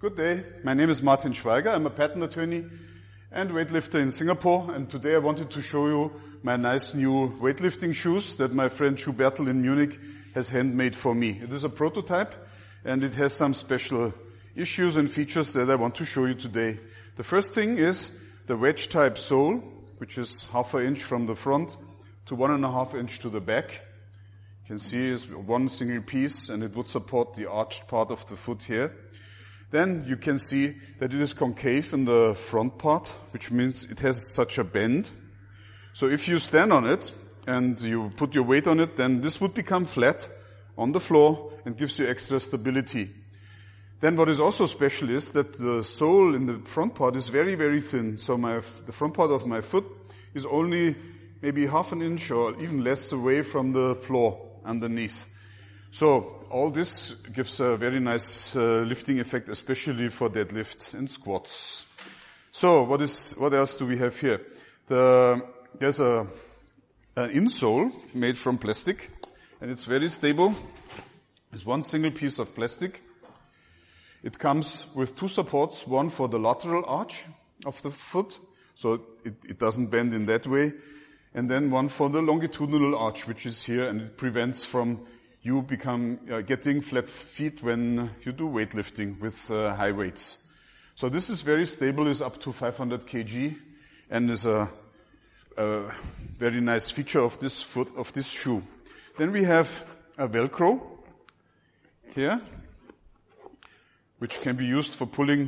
Good day. My name is Martin Schweiger. I'm a patent attorney and weightlifter in Singapore. And today I wanted to show you my nice new weightlifting shoes that my friend Schuhbertel in Munich has handmade for me. It is a prototype and it has some special issues and features that I want to show you today. The first thing is the wedge type sole, which is 1/2 inch from the front to 1.5 inch to the back. You can see it's one single piece and it would support the arched part of the foot here. Then you can see that it is concave in the front part, which means it has such a bend. So if you stand on it and you put your weight on it, then this would become flat on the floor and gives you extra stability. Then what is also special is that the sole in the front part is very, very thin. So the front part of my foot is only maybe 1/2 inch or even less away from the floor underneath. So all this gives a very nice lifting effect, especially for deadlift and squats. So what else do we have here? There's an insole made from plastic, and it's very stable. It's one single piece of plastic. It comes with 2 supports, one for the lateral arch of the foot, so it doesn't bend in that way, and then one for the longitudinal arch, which is here, and it prevents from you getting flat feet when you do weightlifting with high weights. So this is very stable, is up to 500 kg, and is a very nice feature of this shoe. Then we have a Velcro here, which can be used for pulling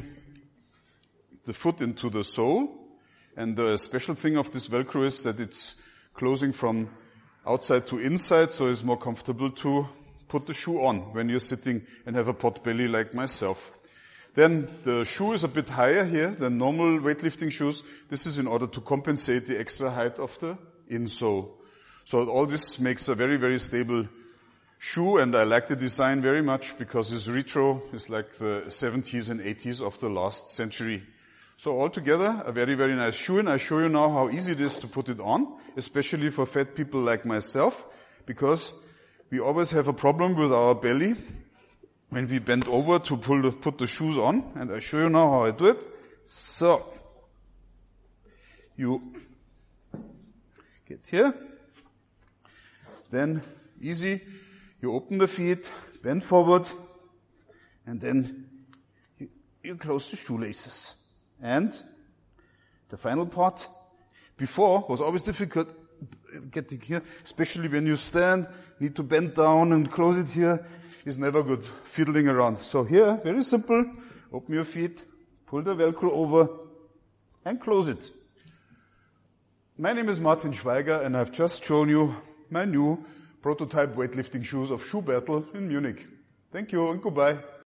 the foot into the sole. And the special thing of this Velcro is that it's closing from outside to inside, so it's more comfortable to put the shoe on when you're sitting and have a pot belly like myself. Then the shoe is a bit higher here than normal weightlifting shoes. This is in order to compensate the extra height of the insole. So all this makes a very, very stable shoe, and I like the design very much because it's retro. It's like the 70s and 80s of the last century. So altogether, a very, very nice shoe, and I show you now how easy it is to put it on, especially for fat people like myself, because we always have a problem with our belly when we bend over to put the shoes on, and I show you now how I do it. So, you get here, then easy, you open the feet, bend forward, and then you close the shoelaces. And the final part, before, was always difficult getting here, especially when you stand, need to bend down and close it here, is never good, fiddling around. So here, very simple, open your feet, pull the Velcro over, and close it. My name is Martin Schweiger, and I've just shown you my new prototype weightlifting shoes of Schuhbertel in Munich. Thank you and goodbye.